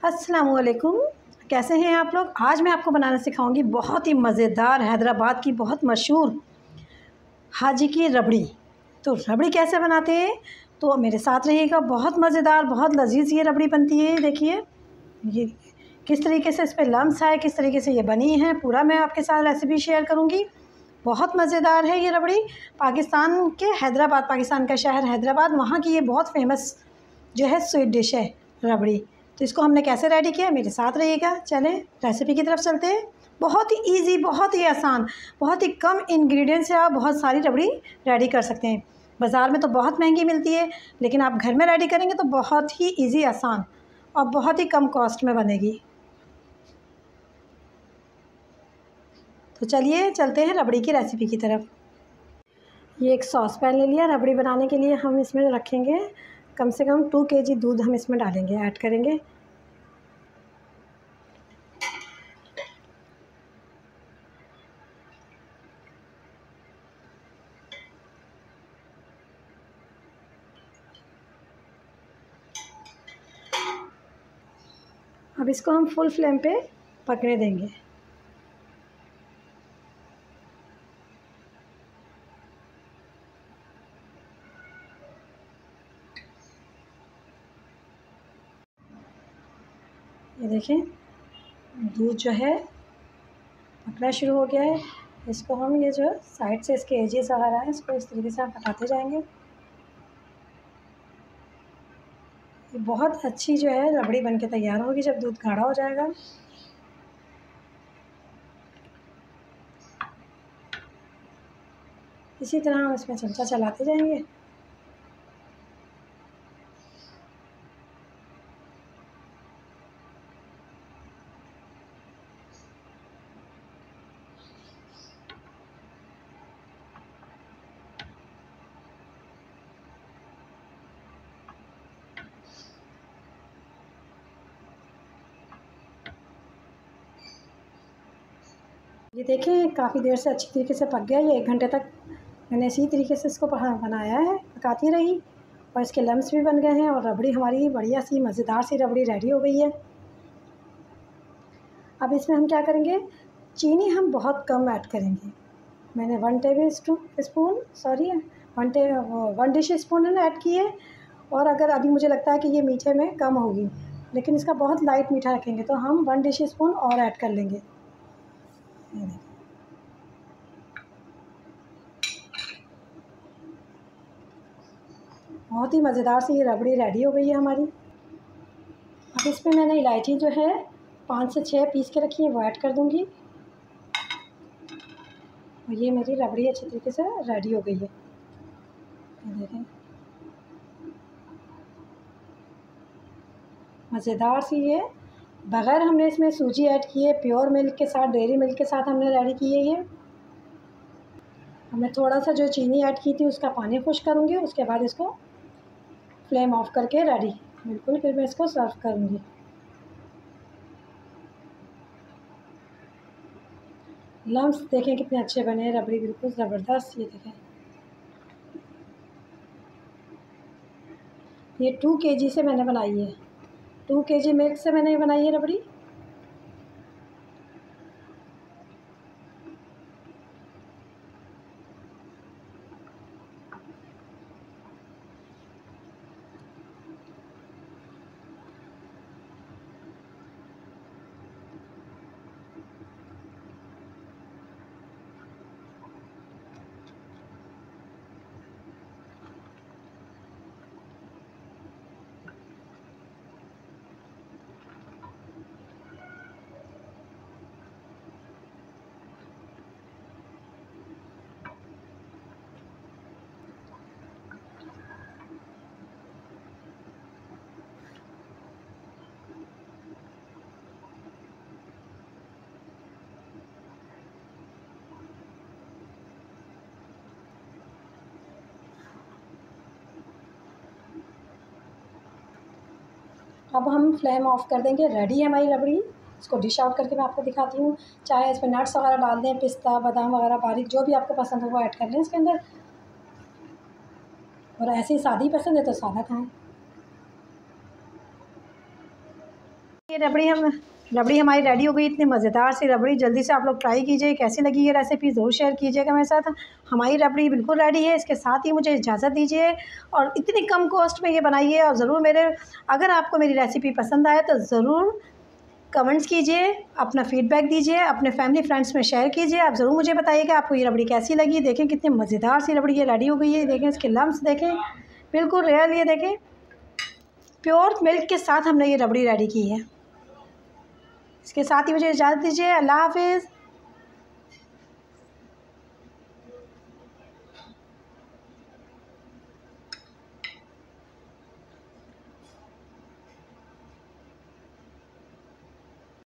अस्सलामुअलैकुम। कैसे हैं आप लोग। आज मैं आपको बनाना सिखाऊंगी बहुत ही मज़ेदार हैदराबाद की बहुत मशहूर हाजी की रबड़ी। तो रबड़ी कैसे बनाते हैं तो मेरे साथ रहिएगा। बहुत मज़ेदार बहुत लजीज ये रबड़ी बनती है। देखिए ये किस तरीके से इस पर लम्स है, किस तरीके से ये बनी है, पूरा मैं आपके साथ रेसिपी शेयर करूँगी। बहुत मज़ेदार है ये रबड़ी। पाकिस्तान के हैदराबाद, पाकिस्तान का शहर हैदराबाद, वहाँ की ये बहुत फेमस जो है स्वीट डिश है रबड़ी। तो इसको हमने कैसे रेडी किया, मेरे साथ रहिएगा। चलें रेसिपी की तरफ चलते हैं। बहुत ही इजी, बहुत ही आसान, बहुत ही कम इंग्रेडिएंट्स से आप बहुत सारी रबड़ी रेडी कर सकते हैं। बाज़ार में तो बहुत महंगी मिलती है, लेकिन आप घर में रेडी करेंगे तो बहुत ही इजी, आसान और बहुत ही कम कॉस्ट में बनेगी। तो चलिए चलते हैं रबड़ी की रेसिपी की तरफ। ये एक सॉस पैन ले लिया। रबड़ी बनाने के लिए हम इसमें रखेंगे कम से कम 2 kg दूध हम इसमें डालेंगे, ऐड करेंगे। अब इसको हम फुल फ्लेम पे पकने देंगे। ये देखें दूध जो है पकना शुरू हो गया है। इसको हम ये जो साइड से इसके एजेस वगैरह हैं, इसको इस तरीके से हम हटाते जाएंगे। ये बहुत अच्छी जो है रबड़ी बनके तैयार होगी जब दूध गाढ़ा हो जाएगा। इसी तरह हम इसमें चमचा चलाते जाएंगे। ये देखें काफ़ी देर से अच्छी तरीके से पक गया। ये 1 घंटे तक मैंने इसी तरीके से इसको बनाया है, पकाती रही, और इसके लम्स भी बन गए हैं और रबड़ी हमारी बढ़िया सी मज़ेदार सी रबड़ी रेडी हो गई है। अब इसमें हम क्या करेंगे, चीनी हम बहुत कम ऐड करेंगे। मैंने 1 डिश स्पून ऐड की है। और अगर अभी मुझे लगता है कि ये मीठे में कम होगी, लेकिन इसका बहुत लाइट मीठा रखेंगे, तो हम 1 डिश स्पून और ऐड कर लेंगे। बहुत ही मज़ेदार सी ये रबड़ी रेडी हो गई है हमारी। अब इसमें मैंने इलायची जो है 5 से 6 पीस के रखी है, वो ऐड कर दूँगी। और ये मेरी रबड़ी अच्छी तरीके से रेडी हो गई है। ये देखें मज़ेदार सी है। बग़ैर हमने इसमें सूजी ऐड की है, प्योर मिल्क के साथ, डेयरी मिल्क के साथ हमने रेडी की है ये। मैं थोड़ा सा जो चीनी ऐड की थी उसका पानी खुश करूँगी, उसके बाद इसको फ्लेम ऑफ करके रेडी बिल्कुल, फिर मैं इसको सर्व करूँगी। लम्स देखें कितने अच्छे बने हैं, रबड़ी बिल्कुल ज़बरदस्त। ये देखें ये 2 kg से मैंने बनाई है, 2 kg मिल्क से मैंने बनाई है रबड़ी। अब हम फ्लेम ऑफ कर देंगे। रेडी है हमारी रबड़ी। इसको डिश आउट करके मैं आपको दिखाती हूँ। चाहे इसमें नट्स वगैरह डाल दें, पिस्ता बादाम वगैरह बारीक, जो भी आपको पसंद हो वो ऐड कर लें इसके अंदर। और ऐसे ही सादी पसंद है तो सादा खाएँ। ये रबड़ी हमारी रेडी हो गई। इतनी मज़ेदार सी रबड़ी, जल्दी से आप लोग ट्राई कीजिए। कैसी लगी ये रेसिपी ज़रूर शेयर कीजिएगा मेरे साथ। हमारी रबड़ी बिल्कुल रेडी है। इसके साथ ही मुझे इजाज़त दीजिए और इतनी कम कॉस्ट में ये बनाइए। और ज़रूर अगर आपको मेरी रेसिपी पसंद आए तो ज़रूर कमेंट्स कीजिए, अपना फ़ीडबैक दीजिए, अपने फैमिली फ्रेंड्स में शेयर कीजिए। आप ज़रूर मुझे बताइएगा आपको ये रबड़ी कैसी लगी। देखें कितनी मज़ेदार सी रबड़ी ये रेडी हो गई है। देखें इसके लम्स देखें, बिल्कुल रियल। ये देखें प्योर मिल्क के साथ हमने ये रबड़ी रेडी की है। इसके साथ ही मुझे इजाज़त दीजिए। अल्लाह हाफ़िज़।